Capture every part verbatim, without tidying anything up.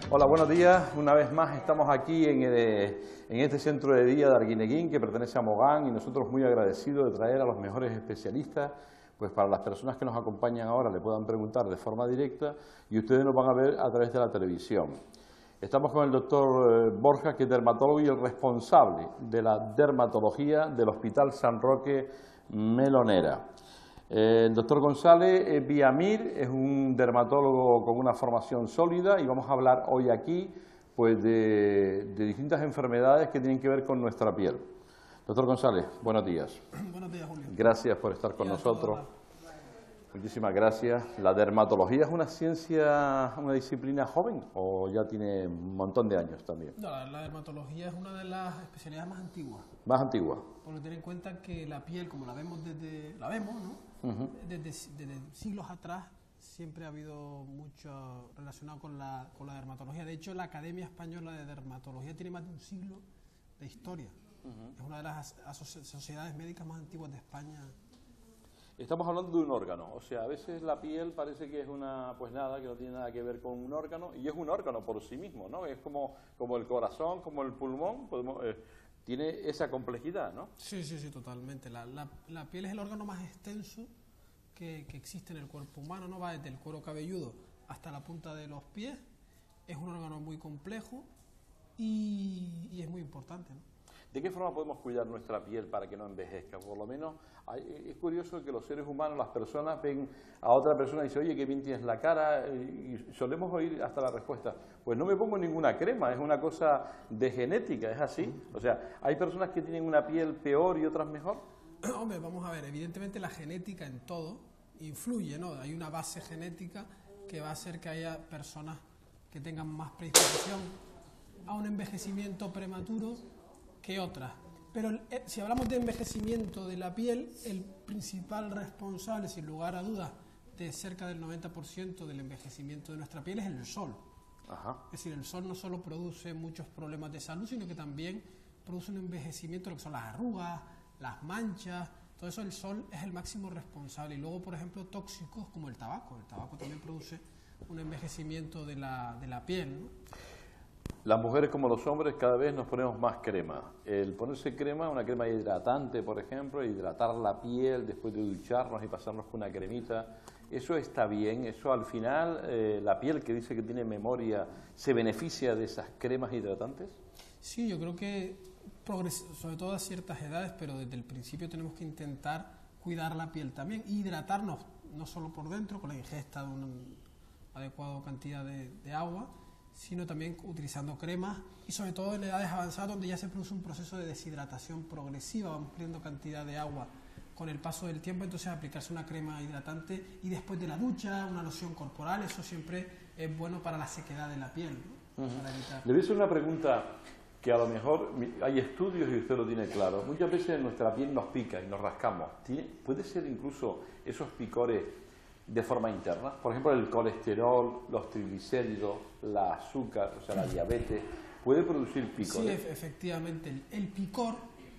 Hola, buenos días. Una vez más estamos aquí en, el, en este centro de día de Arguineguín, que pertenece a Mogán, y nosotros muy agradecidos de traer a los mejores especialistas, pues para las personas que nos acompañan ahora le puedan preguntar de forma directa y ustedes nos van a ver a través de la televisión. Estamos con el doctor Borja, que es dermatólogo y el responsable de la dermatología del Hospital San Roque Melonera. El doctor González Villamir es un dermatólogo con una formación sólida y vamos a hablar hoy aquí pues, de, de distintas enfermedades que tienen que ver con nuestra piel. Doctor González, buenos días. Buenos días, Julio. Gracias por estar con nosotros. Muchísimas gracias. ¿La dermatología es una ciencia, una disciplina joven o ya tiene un montón de años también? No, la, la dermatología es una de las especialidades más antiguas. Más antigua. Porque ten en cuenta que la piel, como la vemos desde, la vemos, ¿no? Uh-huh. desde, desde siglos atrás siempre ha habido mucho relacionado con la, con la dermatología. De hecho, la Academia Española de Dermatología tiene más de un siglo de historia. Uh-huh. Es una de las sociedades médicas más antiguas de España. Estamos hablando de un órgano, o sea, a veces la piel parece que es una, pues nada, que no tiene nada que ver con un órgano, y es un órgano por sí mismo, ¿no? Es como, como el corazón, como el pulmón, podemos, eh, tiene esa complejidad, ¿no? Sí, sí, sí, totalmente. La, la, la piel es el órgano más extenso que, que existe en el cuerpo humano, ¿no? Va desde el cuero cabelludo hasta la punta de los pies. Es un órgano muy complejo y, y es muy importante, ¿no? ¿De qué forma podemos cuidar nuestra piel para que no envejezca? Por lo menos hay, es curioso que los seres humanos, las personas, ven a otra persona y dicen, oye, qué bien tienes la cara, y solemos oír hasta la respuesta, pues no me pongo ninguna crema, es una cosa de genética, es así. O sea, ¿hay personas que tienen una piel peor y otras mejor? Hombre, vamos a ver, evidentemente la genética en todo influye, ¿no? Hay una base genética que va a hacer que haya personas que tengan más predisposición a un envejecimiento prematuro que otras. Pero eh, si hablamos de envejecimiento de la piel, el principal responsable, sin lugar a dudas, de cerca del noventa por ciento del envejecimiento de nuestra piel es el sol. Ajá. Es decir, el sol no solo produce muchos problemas de salud, sino que también produce un envejecimiento de lo que son las arrugas, las manchas, todo eso el sol es el máximo responsable. Y luego, por ejemplo, tóxicos como el tabaco. El tabaco también produce un envejecimiento de la, de la piel, ¿no? Las mujeres como los hombres cada vez nos ponemos más crema. El ponerse crema, una crema hidratante, por ejemplo, hidratar la piel después de ducharnos y pasarnos con una cremita, ¿eso está bien? ¿Eso al final, eh, la piel que dice que tiene memoria, se beneficia de esas cremas hidratantes? Sí, yo creo que, sobre todo a ciertas edades, pero desde el principio tenemos que intentar cuidar la piel también, hidratarnos no solo por dentro, con la ingesta de una adecuada cantidad de, de agua, sino también utilizando cremas y sobre todo en edades avanzadas donde ya se produce un proceso de deshidratación progresiva, vamos perdiendo cantidad de agua con el paso del tiempo, entonces aplicarse una crema hidratante y después de la ducha, una loción corporal, eso siempre es bueno para la sequedad de la piel, ¿no? Uh-huh. Para evitar... Le voy a hacer una pregunta que a lo mejor hay estudios y usted lo tiene claro. Muchas veces nuestra piel nos pica y nos rascamos. ¿Puede ser incluso esos picores de forma interna? Por ejemplo, el colesterol, los triglicéridos, la azúcar, o sea, la diabetes, ¿puede producir picores? Sí, efectivamente. El, el picor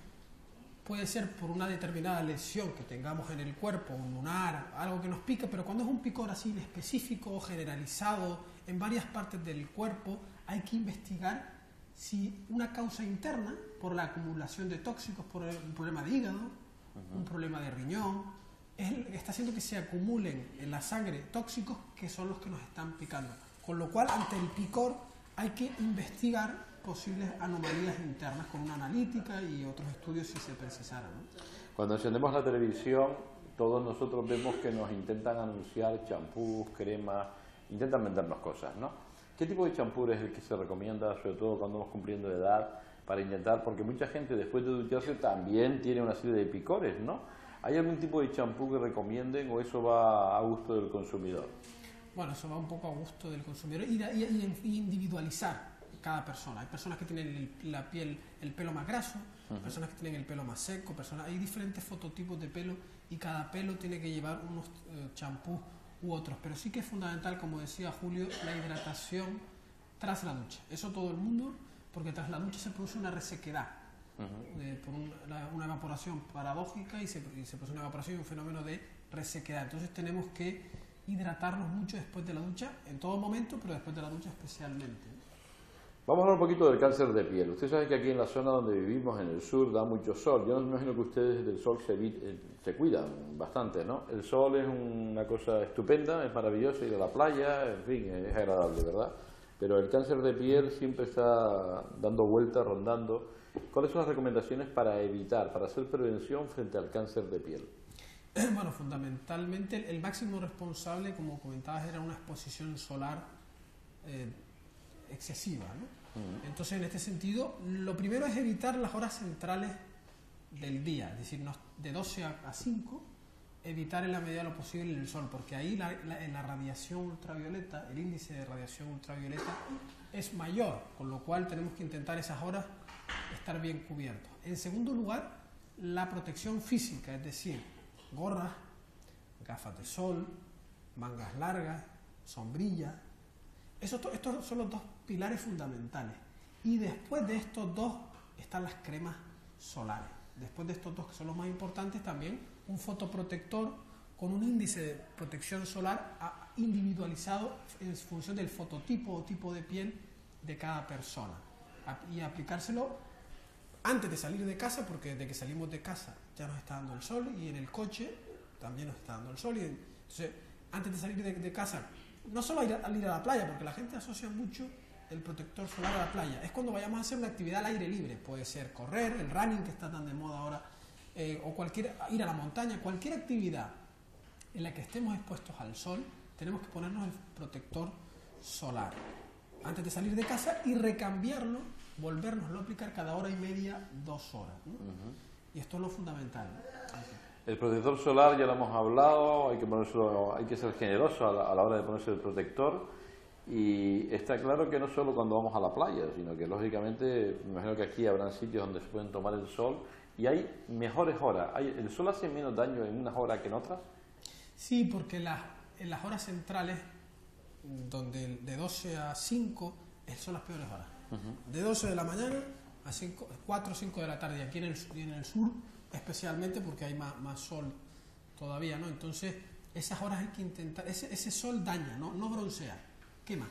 puede ser por una determinada lesión que tengamos en el cuerpo, un lunar, algo que nos pica, pero cuando es un picor así específico, generalizado, en varias partes del cuerpo, hay que investigar si una causa interna, por la acumulación de tóxicos, por un problema de hígado, uh-huh. un problema de riñón, es el, está haciendo que se acumulen en la sangre tóxicos que son los que nos están picando. Con lo cual, ante el picor, hay que investigar posibles anomalías internas con una analítica y otros estudios si se precisara, ¿no? Cuando encendemos la televisión, todos nosotros vemos que nos intentan anunciar champús, cremas, intentan vendernos cosas, ¿no? ¿Qué tipo de champú es el que se recomienda, sobre todo cuando vamos cumpliendo de edad, para intentar, porque mucha gente después de ducharse también tiene una serie de picores, ¿no? ¿Hay algún tipo de champú que recomienden o eso va a gusto del consumidor? Bueno, eso va un poco a gusto del consumidor y, y, y individualizar cada persona. Hay personas que tienen el, la piel, el pelo más graso, uh-huh. personas que tienen el pelo más seco, personas, hay diferentes fototipos de pelo y cada pelo tiene que llevar unos eh, champús u otros. Pero sí que es fundamental, como decía Julio, la hidratación tras la ducha. Eso todo el mundo, porque tras la ducha se produce una resequedad. Uh-huh. eh, por un, la, una evaporación paradójica y se, y se produce una evaporación y un fenómeno de resequedad. Entonces tenemos que hidratarnos mucho después de la ducha, en todo momento, pero después de la ducha especialmente. Vamos a hablar un poquito del cáncer de piel. Usted sabe que aquí en la zona donde vivimos, en el sur, da mucho sol. Yo me imagino que ustedes del sol se, se cuidan bastante, ¿no? El sol es una cosa estupenda, es maravilloso ir a la playa, en fin, es agradable, ¿verdad? Pero el cáncer de piel siempre está dando vueltas, rondando. ¿Cuáles son las recomendaciones para evitar, para hacer prevención frente al cáncer de piel? Bueno, fundamentalmente el máximo responsable, como comentabas, era una exposición solar eh, excesiva, ¿no? Uh-huh. Entonces, en este sentido, lo primero es evitar las horas centrales del día, es decir, de doce a cinco, evitar en la medida de lo posible el sol, porque ahí la, la, en la radiación ultravioleta, el índice de radiación ultravioleta es mayor, con lo cual tenemos que intentar esas horas estar bien cubiertos. En segundo lugar, la protección física, es decir, gorras, gafas de sol, mangas largas, sombrillas. Estos, estos son los dos pilares fundamentales. Y después de estos dos están las cremas solares. Después de estos dos, que son los más importantes, también un fotoprotector con un índice de protección solar individualizado en función del fototipo o tipo de piel de cada persona. Y aplicárselo antes de salir de casa, porque desde que salimos de casa ya nos está dando el sol, y en el coche también nos está dando el sol. Y entonces, antes de salir de, de casa, no solo ir a, al ir a la playa, porque la gente asocia mucho el protector solar a la playa, es cuando vayamos a hacer una actividad al aire libre, puede ser correr, el running que está tan de moda ahora, eh, o cualquier, ir a la montaña, cualquier actividad en la que estemos expuestos al sol, tenemos que ponernos el protector solar antes de salir de casa y recambiarlo, volvernoslo a aplicar cada hora y media, dos horas, ¿no? Uh-huh. Y esto es lo fundamental, ¿no? El protector solar ya lo hemos hablado, hay que, ponérselo, hay que ser generoso a la, a la hora de ponerse el protector, y está claro que no solo cuando vamos a la playa, sino que lógicamente, me imagino que aquí habrán sitios donde se pueden tomar el sol y hay mejores horas. ¿Hay, ¿El sol hace menos daño en unas horas que en otras? Sí, porque las, en las horas centrales, donde de doce a cinco son las peores horas. Uh-huh. De doce de la mañana a cinco, cuatro o cinco de la tarde, aquí en el, en el sur especialmente, porque hay más, más sol todavía, ¿no? Entonces, esas horas hay que intentar, ese, ese sol daña, ¿no? No broncea, quema.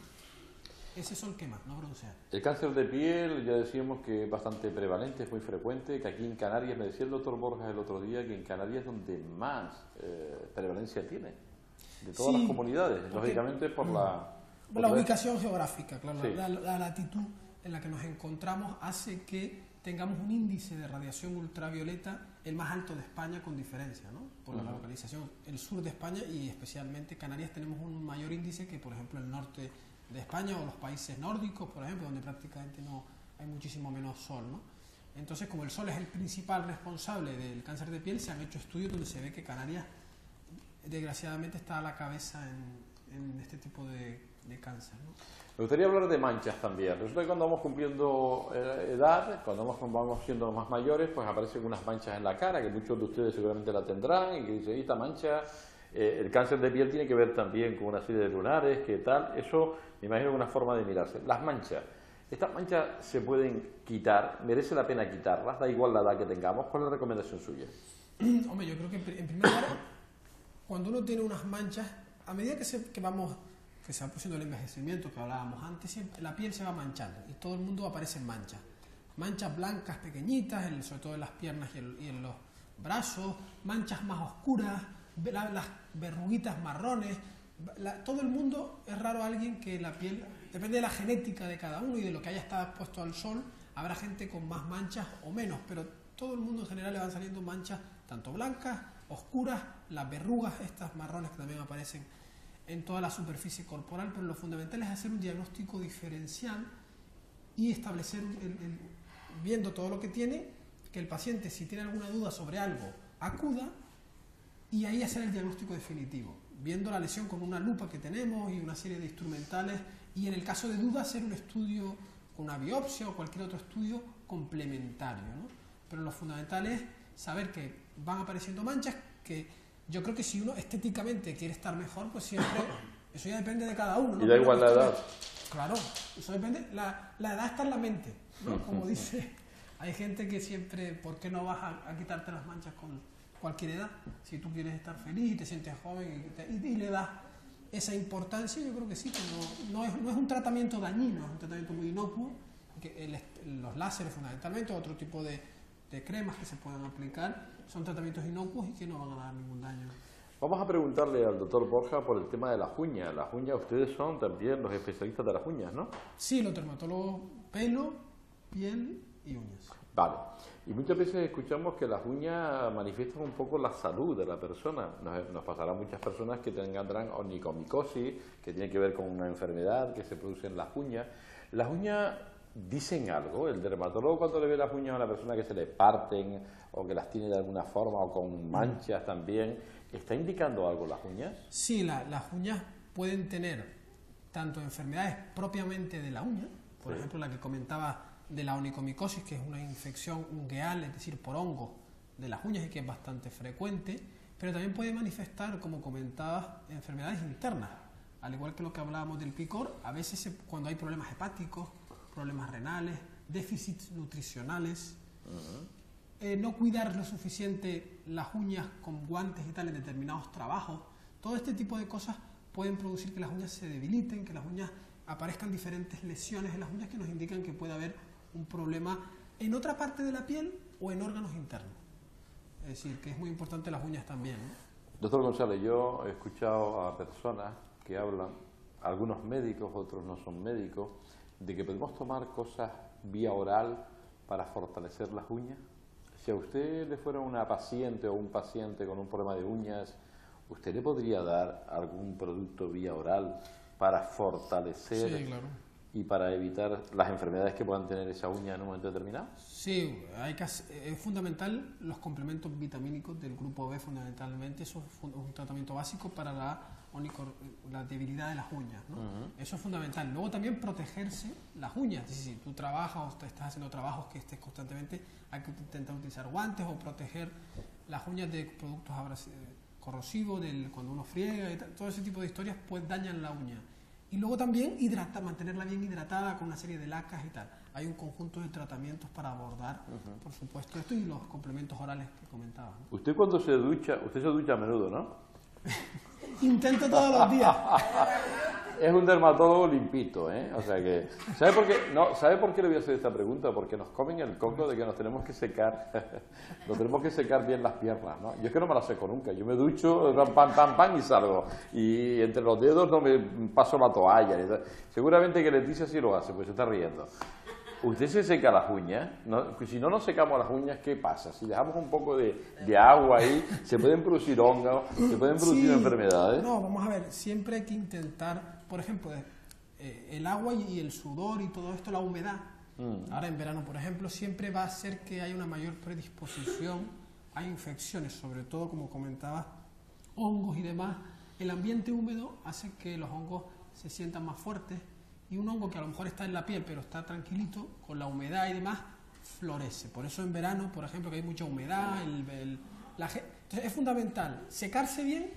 Ese sol quema, no broncea. El cáncer de piel, ya decíamos que es bastante prevalente, es muy frecuente, que aquí en Canarias, me decía el doctor Borjas el otro día, que en Canarias es donde más eh, prevalencia tiene, de todas sí, las comunidades, lógicamente por la... Por la ubicación geográfica, claro, sí. la, la latitud en la que nos encontramos hace que tengamos un índice de radiación ultravioleta el más alto de España con diferencia, ¿no? Por uh-huh. la localización. El sur de España y especialmente Canarias tenemos un mayor índice que, por ejemplo, el norte de España o los países nórdicos, por ejemplo, donde prácticamente no hay muchísimo menos sol, ¿no? Entonces, como el sol es el principal responsable del cáncer de piel, se han hecho estudios donde se ve que Canarias, desgraciadamente, está a la cabeza en, en este tipo de, de cáncer, ¿no? Me gustaría hablar de manchas también. Resulta que cuando vamos cumpliendo edad, cuando vamos, vamos siendo más mayores, pues aparecen unas manchas en la cara, que muchos de ustedes seguramente la tendrán, y que dicen, esta mancha, eh, el cáncer de piel tiene que ver también con una serie de lunares, ¿qué tal? Eso, me imagino, es una forma de mirarse. Las manchas, ¿estas manchas se pueden quitar? ¿Merece la pena quitarlas? Da igual la edad que tengamos. ¿Cuál es la recomendación suya? Hombre, yo creo que en primer lugar, cuando uno tiene unas manchas, a medida que, se, que vamos... que se va produciendo el envejecimiento que hablábamos antes, siempre, la piel se va manchando y todo el mundo aparece en manchas. Manchas blancas pequeñitas, en, sobre todo en las piernas y, el, y en los brazos, manchas más oscuras, la, las verruguitas marrones. La, todo el mundo, es raro alguien que la piel, depende de la genética de cada uno y de lo que haya estado expuesto al sol, habrá gente con más manchas o menos, pero todo el mundo en general le van saliendo manchas tanto blancas, oscuras, las verrugas estas marrones que también aparecen en toda la superficie corporal, pero lo fundamental es hacer un diagnóstico diferencial y establecer, el, el, viendo todo lo que tiene, que el paciente, si tiene alguna duda sobre algo, acuda y ahí hacer el diagnóstico definitivo, viendo la lesión con una lupa que tenemos y una serie de instrumentales, y en el caso de duda hacer un estudio con una biopsia o cualquier otro estudio complementario, ¿no? Pero lo fundamental es saber que van apareciendo manchas, que yo creo que si uno estéticamente quiere estar mejor, pues siempre, eso ya depende de cada uno, ¿no? Y da igual la edad. Claro, eso depende, la, la edad está en la mente, ¿no? Como dice, hay gente que siempre, ¿por qué no vas a, a quitarte las manchas con cualquier edad? Si tú quieres estar feliz y te sientes joven y, te, y, y le das esa importancia, yo creo que sí, que no, no, es, no es un tratamiento dañino, es un tratamiento muy inocuo, que el, los láseres fundamentalmente, otro tipo de, de cremas que se puedan aplicar, son tratamientos inocuos y que no van a dar ningún daño. Vamos a preguntarle al doctor Borja por el tema de las uñas. Las uñas, ustedes son también los especialistas de las uñas, ¿no? Sí, los dermatólogos, pelo, piel y uñas. Vale. Y muchas veces escuchamos que las uñas manifiestan un poco la salud de la persona. Nos, nos pasará a muchas personas que tendrán onicomicosis, que tiene que ver con una enfermedad que se produce en las uñas. Las uñas dicen algo. El dermatólogo, cuando le ve las uñas a una persona que se le parten o que las tiene de alguna forma o con manchas también, ¿está indicando algo las uñas? Sí, la, las uñas pueden tener tanto enfermedades propiamente de la uña, por sí. ejemplo la que comentaba de la onicomicosis, que es una infección ungueal, es decir, por hongo de las uñas y que es bastante frecuente, pero también puede manifestar, como comentabas, enfermedades internas, al igual que lo que hablábamos del picor, a veces se, cuando hay problemas hepáticos, problemas renales, déficits nutricionales, uh-huh. eh, no cuidar lo suficiente las uñas con guantes y tal en determinados trabajos, todo este tipo de cosas pueden producir que las uñas se debiliten, que las uñas aparezcan diferentes lesiones en las uñas que nos indican que puede haber un problema en otra parte de la piel o en órganos internos. Es decir, que es muy importante las uñas también, ¿no? Doctor González, yo he escuchado a personas que hablan, algunos médicos, otros no son médicos, de que podemos tomar cosas vía oral para fortalecer las uñas. Si a usted le fuera una paciente o un paciente con un problema de uñas, ¿usted le podría dar algún producto vía oral para fortalecer sí, claro. y para evitar las enfermedades que puedan tener esa uña en un momento determinado? Sí, hay que, es fundamental los complementos vitamínicos del grupo B fundamentalmente, eso es un tratamiento básico para la, la debilidad de las uñas, ¿no? Uh-huh. Eso es fundamental. Luego también protegerse las uñas, si tú trabajas o estás haciendo trabajos que estés constantemente, hay que intentar utilizar guantes o proteger las uñas de productos corrosivos, del, cuando uno friega, y tal, todo ese tipo de historias pues dañan la uña. Y luego también hidrata, mantenerla bien hidratada con una serie de lacas y tal. Hay un conjunto de tratamientos para abordar, uh-huh. por supuesto, esto y los complementos orales que comentaba, ¿no? Usted cuando se ducha, usted se ducha a menudo, ¿no? Intento todos los días. Es un dermatólogo limpito, ¿eh? O sea que, ¿sabe por qué? No, ¿sabe por qué le voy a hacer esta pregunta? Porque nos comen el coco de que nos tenemos que secar, nos tenemos que secar bien las piernas, ¿no? Yo es que no me las seco nunca, yo me ducho, pam, pam, pam y salgo, y entre los dedos no me paso la toalla. Seguramente que Leticia sí lo hace, pues se está riendo. ¿Usted se seca las uñas? ¿No? Si no nos secamos las uñas, ¿qué pasa? Si dejamos un poco de, de agua ahí, ¿se pueden producir hongos? ¿Se pueden producir sí, enfermedades? No, vamos a ver, siempre hay que intentar, por ejemplo, eh, el agua y el sudor y todo esto, la humedad. Mm. Ahora en verano, por ejemplo, siempre va a hacer que haya una mayor predisposición a infecciones, sobre todo, como comentaba, hongos y demás. El ambiente húmedo hace que los hongos se sientan más fuertes. Y un hongo que a lo mejor está en la piel, pero está tranquilito, con la humedad y demás, florece. Por eso en verano, por ejemplo, que hay mucha humedad, el, el, la, entonces es fundamental secarse bien.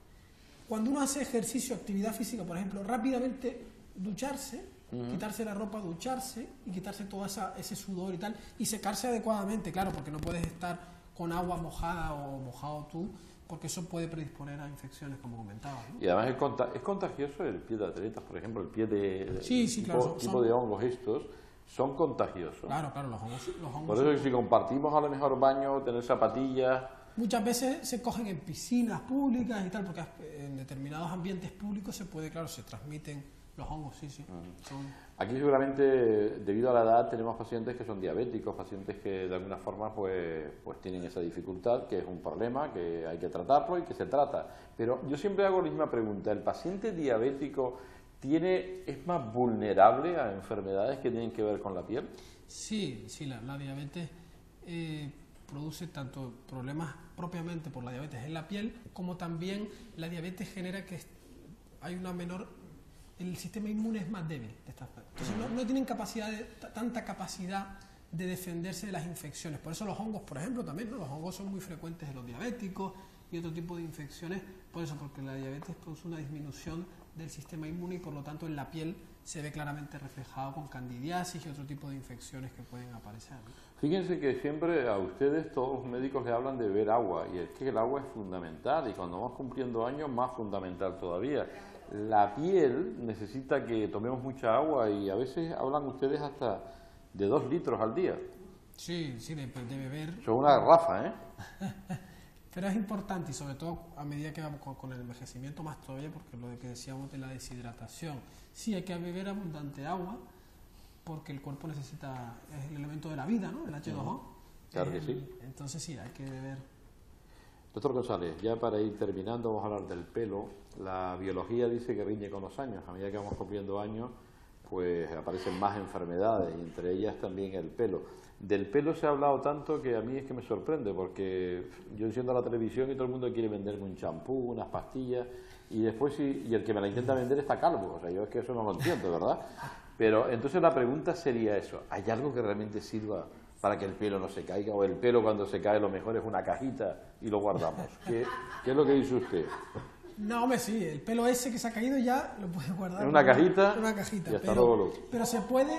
Cuando uno hace ejercicio, actividad física, por ejemplo, rápidamente ducharse, uh-huh. quitarse la ropa, ducharse y quitarse todo esa, ese sudor y tal, y secarse adecuadamente, claro, porque no puedes estar con agua mojada o mojado tú, porque eso puede predisponer a infecciones, como comentaba, ¿no? Y además es, conta es contagioso el pie de atletas, por ejemplo, el pie de, de sí, sí, tipo, claro, son, tipo de hongos estos, son contagiosos. Claro, claro, los hongos, los hongos por eso son... que si compartimos a lo mejor baño, tener zapatillas... Muchas veces se cogen en piscinas públicas y tal, porque en determinados ambientes públicos se puede, claro, se transmiten los hongos, sí, sí. Uh-huh. Son... Aquí seguramente, debido a la edad, tenemos pacientes que son diabéticos, pacientes que de alguna forma pues, pues tienen esa dificultad, que es un problema, que hay que tratarlo y que se trata. Pero yo siempre hago la misma pregunta, ¿el paciente diabético tiene, es más vulnerable a enfermedades que tienen que ver con la piel? Sí, sí, la, la diabetes eh, produce tanto problemas propiamente por la diabetes en la piel, como también la diabetes genera que hay una menor... el sistema inmune es más débil de estas personas. Entonces no, no tienen capacidad de, tanta capacidad de defenderse de las infecciones. Por eso los hongos, por ejemplo, también, ¿no? Los hongos son muy frecuentes en los diabéticos y otro tipo de infecciones, por eso, porque la diabetes produce una disminución del sistema inmune y por lo tanto en la piel se ve claramente reflejado con candidiasis y otro tipo de infecciones que pueden aparecer, ¿no? Fíjense que siempre a ustedes, todos los médicos, le hablan de beber agua, y es que el agua es fundamental, y cuando vamos cumpliendo años, más fundamental todavía. la piel necesita que tomemos mucha agua y a veces hablan ustedes hasta de dos litros al día. Sí, sí, de, de beber. Son una garrafa, ¿eh? Pero es importante y sobre todo a medida que vamos con, con el envejecimiento más todavía, porque lo de que decíamos de la deshidratación. Sí, hay que beber abundante agua porque el cuerpo necesita, es el elemento de la vida, ¿no? El H dos O. Claro eh, que sí. Entonces sí, hay que beber. Doctor González, ya para ir terminando vamos a hablar del pelo. La biología dice que riñe con los años. A medida que vamos cumpliendo años, pues aparecen más enfermedades y entre ellas también el pelo. Del pelo se ha hablado tanto que a mí es que me sorprende porque yo enciendo la televisión y todo el mundo quiere venderme un champú, unas pastillas y después sí, y el que me la intenta vender está calvo. O sea, yo es que eso no lo entiendo, ¿verdad? Pero entonces la pregunta sería eso, ¿hay algo que realmente sirva para que el pelo no se caiga? ¿O el pelo cuando se cae lo mejor es una cajita y lo guardamos? ¿Qué, qué es lo que dice usted? No, hombre, sí, el pelo ese que se ha caído ya lo puedes guardar en una cajita, en una cajita y hasta pero, luego lo... pero se puede...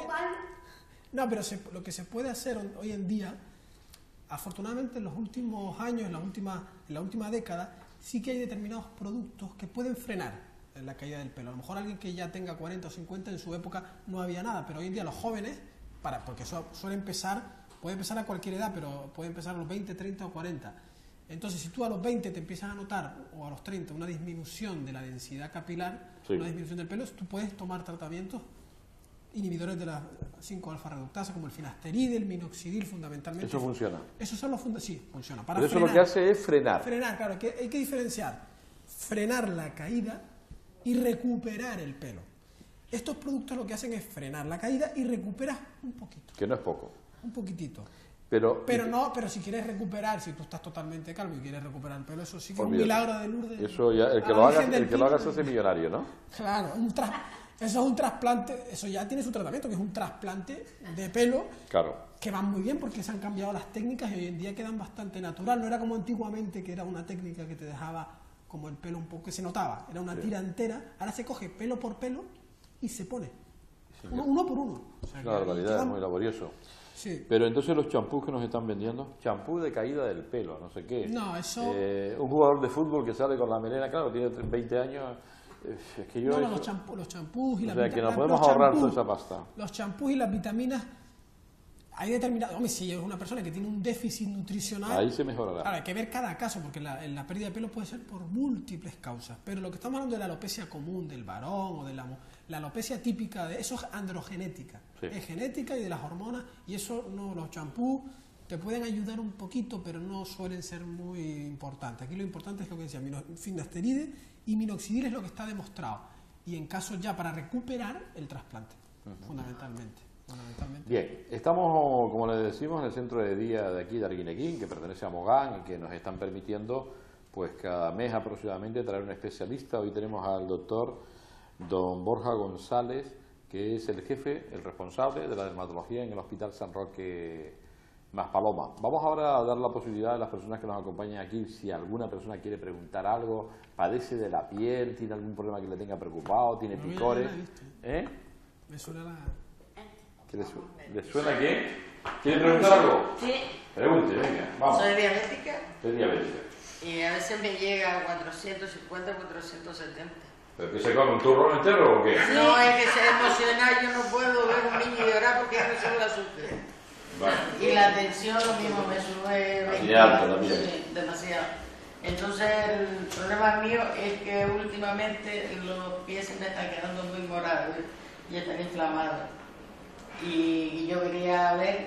No, pero se, lo que se puede hacer hoy en día, afortunadamente en los últimos años, en la última, en la última década, sí que hay determinados productos que pueden frenar la caída del pelo. A lo mejor alguien que ya tenga cuarenta o cincuenta, en su época no había nada, pero hoy en día los jóvenes, para, porque eso suele empezar, puede empezar a cualquier edad, pero puede empezar a los veinte, treinta o cuarenta. Entonces, si tú a los veinte te empiezas a notar, o a los treinta, una disminución de la densidad capilar, sí. una disminución del pelo, tú puedes tomar tratamientos inhibidores de la cinco alfa reductasa, como el finasteride, el minoxidil, fundamentalmente. ¿Eso funciona? Eso son los funda sí, funciona. Para Pero eso frenar, lo que hace es frenar. Frenar, claro, que hay que diferenciar. Frenar la caída y recuperar el pelo. Estos productos lo que hacen es frenar la caída y recuperas un poquito. Que no es poco. Un poquitito. Pero, pero no, pero si quieres recuperar, si tú estás totalmente calvo y quieres recuperar el pelo, eso sí que es un Olvídate. milagro de Lourdes. Eso ya, el que lo haga, el que lo haga se hace millonario, ¿no? Claro, un tras, eso es un trasplante, eso ya tiene su tratamiento, que es un trasplante de pelo, claro. que van muy bien porque se han cambiado las técnicas y hoy en día quedan bastante natural. No era como antiguamente, que era una técnica que te dejaba como el pelo un poco, que se notaba, era una sí. tira entera. Ahora se coge pelo por pelo y se pone, sí, uno, uno por uno. O sea, es una barbaridad, es muy laborioso. Sí. Pero entonces los champús que nos están vendiendo, champú de caída del pelo, no sé qué. No, eso... Eh, un jugador de fútbol que sale con la melena, claro, tiene veinte años, es que yo... No, no, eso... los champús, los champús y o las sea, vitaminas... que nos podemos ahorrar toda esa pasta. Los champús y las vitaminas, hay determinados... Hombre, si es una persona que tiene un déficit nutricional... Ahí se mejorará. Claro, hay que ver cada caso, porque la, la pérdida de pelo puede ser por múltiples causas. Pero lo que estamos hablando de la alopecia común, del varón o de la... La alopecia típica, de eso es androgenética, sí. es genética y de las hormonas, y eso no, los champús te pueden ayudar un poquito, pero no suelen ser muy importantes. Aquí lo importante es lo que decía, finasteride y minoxidil es lo que está demostrado, y en caso ya para recuperar el trasplante, uh-huh. fundamentalmente, fundamentalmente. Bien, estamos, como les decimos, en el centro de día de aquí de Arguineguín, que pertenece a Mogán, y que nos están permitiendo, pues cada mes aproximadamente, traer un especialista. Hoy tenemos al doctor don Borja González, que es el jefe, el responsable de la dermatología en el Hospital San Roque Maspaloma. Vamos ahora a dar la posibilidad a las personas que nos acompañan aquí, si alguna persona quiere preguntar algo, padece de la piel, tiene algún problema que le tenga preocupado, tiene no, picores. ¿Eh? Me suena la... ¿Qué le, su ¿Le suena qué? ¿Quiere preguntar algo? Sí. Pregunte, venga, vamos. Soy diabética. Soy diabética. Y a veces me llega a cuatrocientos cincuenta, cuatrocientos setenta. ¿Pero que se come un turrón entero o qué? No, es que se emociona, yo no puedo ver un niño llorar porque ya me sube el azúcar. Vale. Y la tensión lo mismo, me sube veinte, alto también. Sí, demasiado. Entonces el problema mío es que últimamente los pies se me están quedando muy morados y están inflamados. Y yo quería ver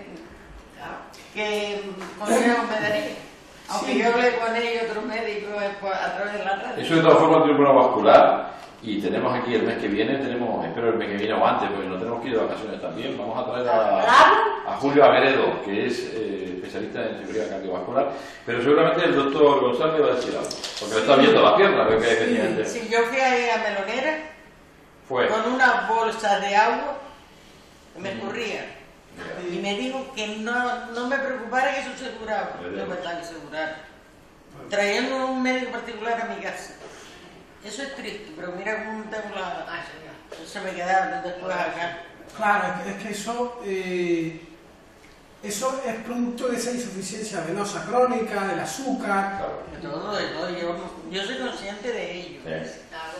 qué consejo me daría. Aunque sí. yo hablé con ellos, otros médicos, a través de la radio. Eso de todas formas tiene una vascular y tenemos aquí el mes que viene, tenemos, espero el mes que viene o antes, porque no tenemos que ir de vacaciones también, vamos a traer a, a Julio Agredo, que es eh, especialista en seguridad cardiovascular, pero seguramente el doctor González va a decir algo, porque le está viendo la pierna, creo que sí, efectivamente. Sí, yo fui ahí a Melonera Fue. con una bolsa de agua que me escurría. Y me dijo que no, no me preocupara, que eso se curaba. No me están que se curara. Trayendo un médico particular a mi casa. Eso es triste, pero mira cómo tengo la... Ah, se me quedaron después acá. Claro, es que eso, eh, eso es producto de esa insuficiencia venosa crónica, del azúcar. De todo, de todo. Yo, yo soy consciente de ello. Sí.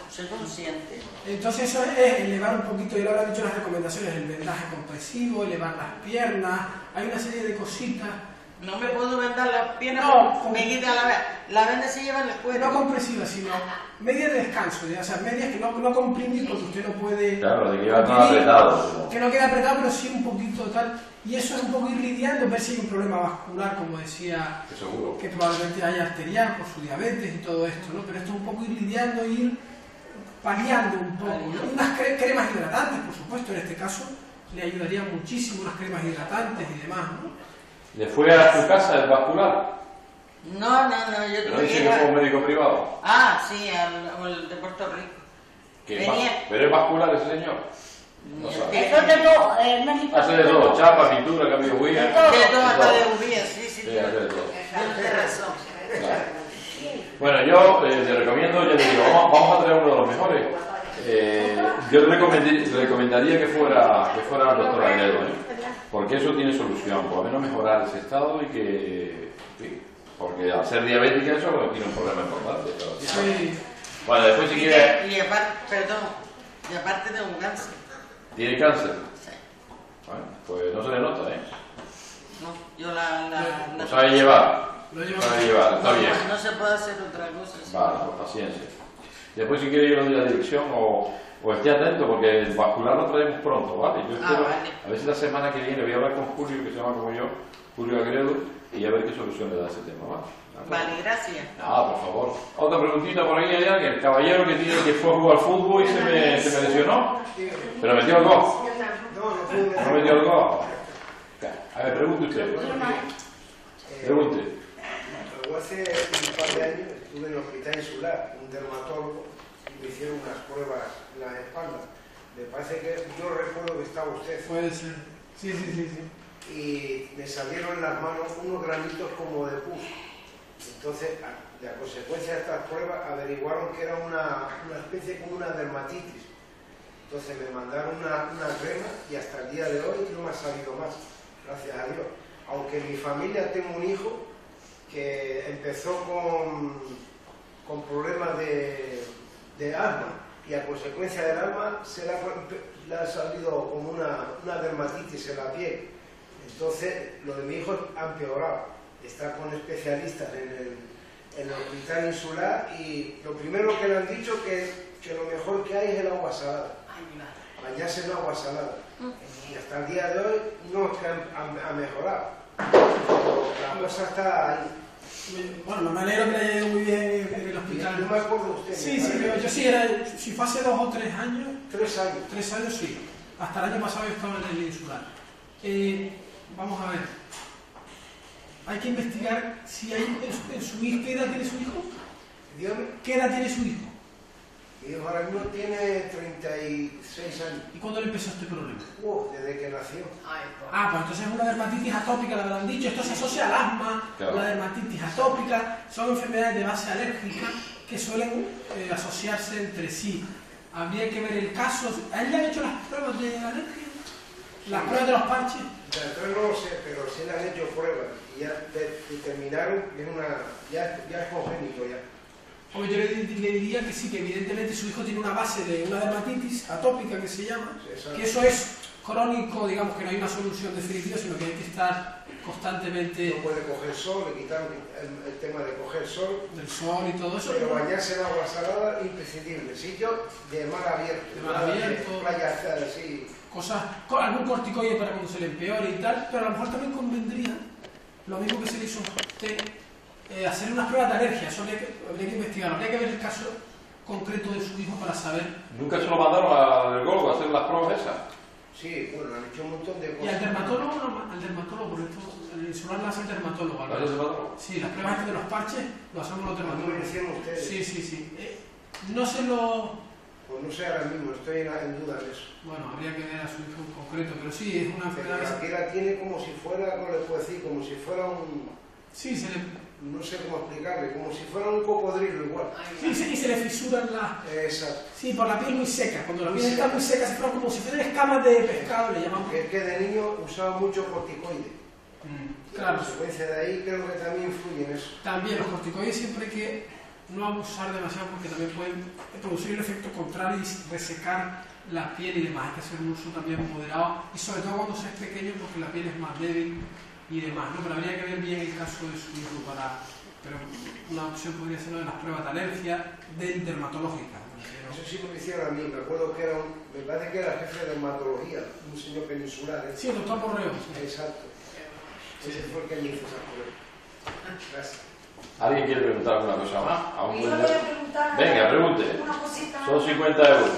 soy consciente. Entonces eso es elevar un poquito, ya lo habrán dicho las recomendaciones, el vendaje compresivo, elevar las piernas, hay una serie de cositas. No me puedo vendar las piernas, No, porque me quita la, la venda se lleva en el cuello. No compresiva, sino medias de descanso, ya, o sea, medias que no, no comprimir porque usted no puede... Claro, de que iba todo apretado. Que no queda apretado, pero sí un poquito tal. Y eso es un poco ir lidiando, ver si hay un problema vascular, como decía, que, seguro. que probablemente haya arterial por su diabetes y todo esto, ¿no? Pero esto es un poco ir lidiando, ir paliando un poco, ¿no? Unas cre cremas hidratantes, por supuesto, en este caso le ayudarían muchísimo unas cremas hidratantes y demás, ¿no? ¿Le fue a su casa el vascular? No, no, no, yo ¿No dice que fue un médico privado? Ah, sí, al, al de Puerto Rico. Venía... ¿Pero es vascular ese señor? No sabe. Eso de todo, el médico. Hace de todo, chapa, pintura, cambio de huilla. De todo, hasta de huilla, sí, sí. Sí, hace de todo. Tienes razón. Claro. Bueno, yo eh, le recomiendo, ya le digo, vamos, vamos a traer uno de los mejores. Eh, yo le recomendaría que fuera, que fuera el doctor Agredo, ¿eh? Porque eso tiene solución, por lo menos mejorar ese estado y que... Sí, porque al ser diabética eso tiene un problema importante. Sí. Bueno, después si quiere... Y aparte, perdón, y aparte de un cáncer. ¿Tiene cáncer? Sí. Bueno, pues no se le nota, ¿eh? No, yo la... la, la Lo sabe llevar. Lo lleva sabe llevar, está bien. No, no se puede hacer otra cosa. ¿Sí? Vale, pues paciencia. Después si quiere ir a la dirección o, o esté atento porque el vascular lo traemos pronto, ¿vale? Yo espero, ah, vale. a ver si la semana que viene voy a hablar con Julio, que se llama como yo, Julio Agredo, y a ver qué solución le da a ese tema, ¿vale? Vale, gracias. Ah, por favor. Otra preguntita por ahí allá, que el caballero que tiene que fue a jugar al fútbol y se me, se me lesionó, pero metió el gol. ¿No metió el gol? A ver, pregunte usted. Pregunte. Hace un par de años estuve en el hospital insular, un dermatólogo, y me hicieron unas pruebas en la espalda. Me parece que yo recuerdo que estaba usted. Puede ser. Sí, sí, sí, sí. Y me salieron en las manos unos granitos como de pus. Entonces, a, a consecuencia de estas pruebas, averiguaron que era una, una especie como una dermatitis. Entonces me mandaron una, una crema y hasta el día de hoy no me ha salido más, gracias a Dios. Aunque en mi familia tengo un hijo que empezó con, con problemas de, de asma y a consecuencia del asma se le ha, le ha salido como una, una dermatitis en la piel. Entonces, lo de mi hijo ha empeorado. Está con especialistas en el, en el hospital insular y lo primero que le han dicho que, que lo mejor que hay es el agua salada. Bañarse en agua salada. Y hasta el día de hoy no es que ha mejorado. Pero la cosa está ahí. Bueno, me alegro que le haya ido muy bien en el hospital. No me acuerdo de usted. Sí, sí, yo, yo sí era, si fue hace dos o tres años. Tres años. Tres años sí. Hasta el año pasado yo estaba en el insular. Eh, vamos a ver. Hay que investigar si hay en su, en su hijo. ¿Qué edad tiene su hijo? Dígame. ¿Qué edad tiene su hijo? Mi hijo ahora mismo tiene treinta y seis años. ¿Y cuándo le empezó este problema? Uh, desde que nació. Ah, pues entonces es una dermatitis atópica, la habrán dicho. Esto se asocia al asma, claro. La dermatitis atópica. Son enfermedades de base alérgica que suelen eh, asociarse entre sí. Habría que ver el caso. ¿A él le han hecho las pruebas de alergia? ¿Las sí. pruebas de los parches? De atrás no lo sé, pero sí le han hecho pruebas. Y ya determinaron que es una, ya, ya es congénito ya. Porque yo le, le diría que sí, que evidentemente su hijo tiene una base de una dermatitis atópica que se llama, sí, que eso es crónico, digamos que no hay una solución definitiva, sino que hay que estar constantemente... No puede coger sol, le quitaron el, el tema de coger sol. Del sol y todo eso. Pero bañarse en agua salada, imprescindible. Sitio de mar abierto. De mar abierto. Playas así. Cosas, algún corticoide para cuando se le empeore y tal, pero a lo mejor también convendría, lo mismo que se le hizo a usted, eh, hacer unas pruebas de alergia. Eso habría que, habría que investigar, habría que ver el caso concreto de su hijo para saber. ¿Nunca se lo mandaron al Golgo a hacer las pruebas esas? Sí, bueno, han hecho un montón de cosas. ¿Y al dermatólogo? No, al dermatólogo, por esto, el insular lo hace el dermatólogo. ¿Lo hace el dermatólogo? Sí, las pruebas de los parches lo hacemos los dermatólogos. ¿No lo hicieron ustedes? Sí, sí, sí. Eh, no se lo... Pues no sé ahora mismo, estoy en, en duda de eso. Bueno, habría que ver a su hijo en concreto, pero sí, es una enfermedad... Pero aquí la tiene como si fuera, no le puedo decir, como si fuera un... Sí, se le... No sé cómo explicarle, como si fuera un cocodrilo igual. Sí, sí, y se le fisuran las... Exacto. Sí, por la piel muy seca. Cuando la piel está muy seca, se forman como si fueran escamas de pescado, le llamamos. Es que de niño usaba mucho corticoide. Mm, claro. claro. A consecuencia de ahí creo que también influye en eso. También los corticoides siempre hay que no abusar demasiado porque también pueden producir el efecto contrario y resecar la piel y demás. Hay que hacer un uso también moderado y sobre todo cuando se es pequeño porque la piel es más débil y demás, ¿no? Pero habría que ver bien el caso de su hijo para... Pero una opción podría ser una de las pruebas de alergia del dermatológica. ¿No? Eso sí me lo hicieron a mí, me acuerdo que era un, me parece que era jefe de dermatología, un señor peninsular. ¿eh? Sí, el doctor Borreo. Sí. Exacto. Ese fue el que me hizo esa prueba. Gracias. ¿Alguien quiere preguntar alguna cosa más? ¿A un Yo buen... voy a preguntar Venga, pregunte. una cosita. Son cincuenta euros.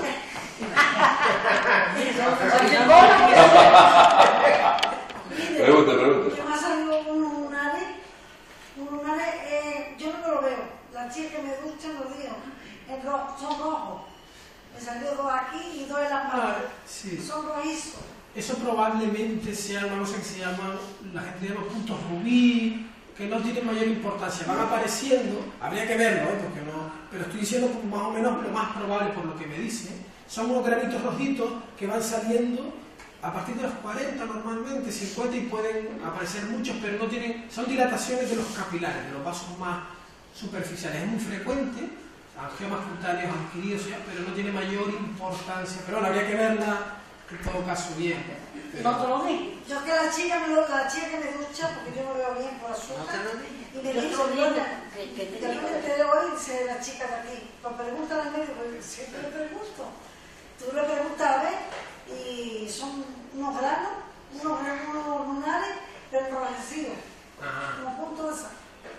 Mire, Pregunte, pregunte. que me ha salido un lunares, un lunares, eh, yo no me lo veo. La chica que me ducha los días en ro son rojos. Me salió dos aquí y dos en las manos. Ah, sí. Son rojizos. Eso probablemente sea una cosa que se llama, la gente llama puntos rubí, que no tienen mayor importancia. Van apareciendo, habría que verlo, ¿eh? Porque no, pero estoy diciendo como más o menos lo más probable por lo que me dice. Son unos granitos rojitos que van saliendo a partir de los cuarenta normalmente, cincuenta y pueden aparecer muchos, pero no tienen, son dilataciones de los capilares, de los vasos más superficiales. Es muy frecuente, angiomas cutáneos adquiridos, pero no tiene mayor importancia. Pero bueno, habría que verla en todo caso bien. Pero... No te lo digo. Yo que la chica, me lo, la chica que me ducha, porque yo no veo bien por azúcar, y me dice, doña, yo no me enteré hoy, dice la chica de aquí, pues pregúntale al médico, porque siempre le pregunto. Tú le preguntas a ver, y son unos granos, unos, unos lunares, pero enrojecidos, unos puntos de sal.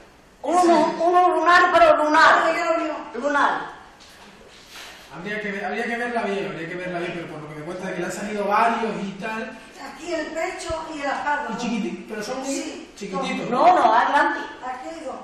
Uno, uno lunar, pero lunar. ¿Dónde quedó mío? Lunar. Habría que, ver, habría que verla bien, habría que verla bien, pero por lo que me cuenta de que le han salido varios y tal. Aquí el pecho y la espalda. Y chiquititos, pero son muy Sí, chiquititos. No, no, adelante. Aquí hay dos.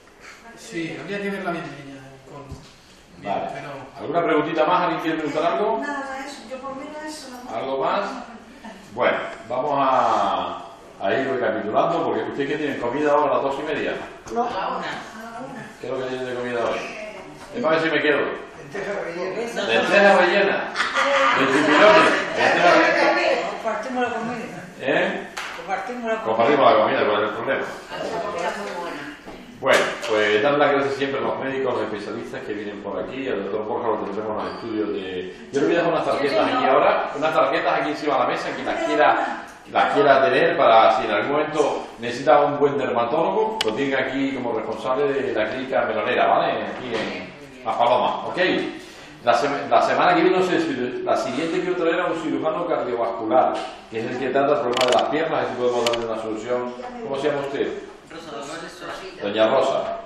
Sí, habría que verla bien, niña. Con... Bien, Vale. pero... ¿Alguna preguntita más? ¿Alguien quiere preguntar algo? Nada, eso. Yo por mí no eso. No. ¿Algo más? Bueno, vamos a, a ir recapitulando, porque ustedes que tienen comida ahora a las dos y media. No. La una. ¿Qué es lo que tienen de comida hoy? Es para ver si me quedo. Lentejas rellenas. Lentejas rellenas. De chipirones. Lentejas rellenas. Compartimos la comida. ¿Eh? Compartimos la comida. Compartimos la comida, ¿cuál es el problema? La comida es muy buena. Bueno, pues dar las gracias siempre a los médicos, a los especialistas que vienen por aquí, al doctor Borja lo tendremos en los estudios de... Yo le voy a dejar unas tarjetas aquí ahora, unas tarjetas aquí encima de la mesa, quien las quiera, las quiera tener para si en algún momento necesita un buen dermatólogo, lo tenga aquí como responsable de la clínica melonera, ¿vale? Aquí en La Paloma, ¿ok? La, sema, la semana que viene, no sé, la siguiente quiero traer a un cirujano cardiovascular, que es el que trata el problema de las piernas, a ver si podemos darle una solución. ¿Cómo se llama usted? Rosa Dolores Sosa. Doña Rosa.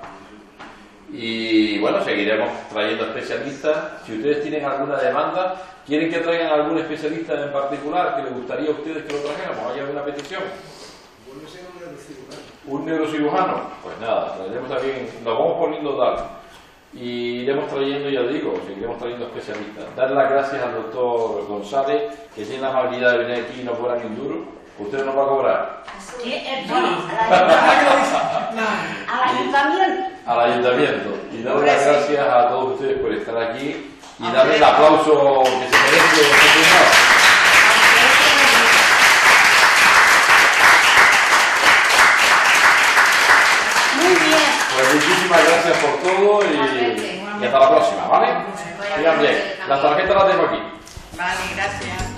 Y bueno, seguiremos trayendo especialistas. Si ustedes tienen alguna demanda, quieren que traigan algún especialista en particular que les gustaría a ustedes que lo trajéramos, ¿hay alguna petición? Bueno, ser un neurocirujano. ¿Un neurocirujano? Pues nada, traeremos también, nos vamos poniendo tal. Y iremos trayendo, ya digo, seguiremos trayendo especialistas. Dar las gracias al doctor González, que tiene la amabilidad de venir aquí y no cobra ni un duro. ¿Usted nos va a cobrar? Sí, el sí, No. al ayuntamiento. Al ayuntamiento. Y darle las gracias a todos ustedes por estar aquí y darle el aplauso que se merece este señor. Muy bien. Pues muchísimas gracias por todo y, y hasta la próxima, ¿vale? Sigan bien. Las tarjetas las tengo aquí. Vale, gracias.